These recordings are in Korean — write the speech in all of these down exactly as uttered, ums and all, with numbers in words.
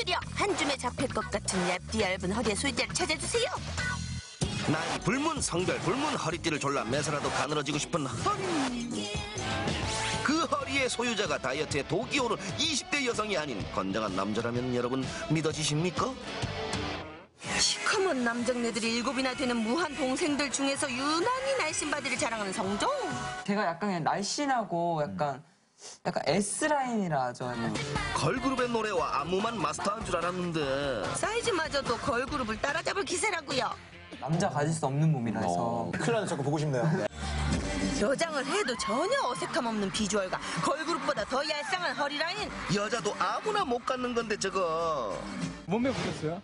오히려 한 줌에 잡힐 것 같은 얇디 얇은 허리의 소유자를 찾아주세요. 나이 불문, 성별 불문, 허리띠를 졸라 매서라도 가늘어지고 싶은 허리. 그 허리의 소유자가 다이어트에 독이 오른 이십 대 여성이 아닌 건장한 남자라면 여러분 믿어지십니까? 시커먼 남정네들이 일곱이나 되는 무한 동생들 중에서 유난히 날씬바디를 자랑하는 성종. 제가 약간 그냥 날씬하고 약간 약간 S라인이라 하죠. 걸그룹의 노래와 안무만 마스터한 줄 알았는데 사이즈마저도 걸그룹을 따라잡을 기세라고요. 남자 가질 수 없는 몸이라 해서. 큰일 나네, 자꾸 보고 싶네요. 여장을 해도 전혀 어색함 없는 비주얼과 걸그룹보다 더 얄쌍한 허리라인. 여자도 아무나 못 갖는 건데 저거. 몸매 보셨어요?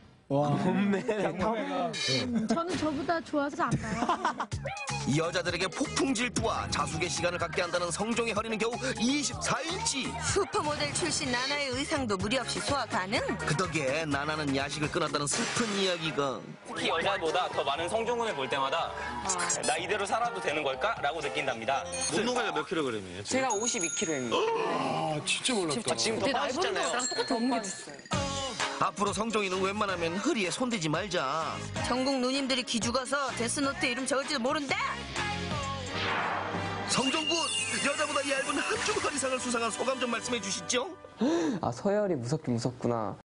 저는 저보다 좋아서 안 봐요. 여자들에게 폭풍 질투와 자숙의 시간을 갖게 한다는 성종의 허리는 겨우 이십사 인치. 슈퍼모델 출신 나나의 의상도 무리 없이 소화 가능. 그 덕에 나나는 야식을 끊었다는 슬픈 이야기가. 특히 여자보다 더 많은 성종군을 볼 때마다 나 이대로 살아도 되는 걸까? 라고 느낀답니다. 몸무게가 몇 킬로그램이에요? 제가 오십이 킬로그램입니다. 아, 진짜 몰랐다. 지금 더 빠지잖아요. 앞으로 성종이는 웬만하면 허리에 손대지 말자. 전국 누님들이 기죽어서 데스노트 이름 적을지도 모른다. 성종군, 여자보다 얇은 한줌 허리상을 수상한 소감 좀 말씀해 주시죠. 아, 서열이 무섭긴 무섭구나.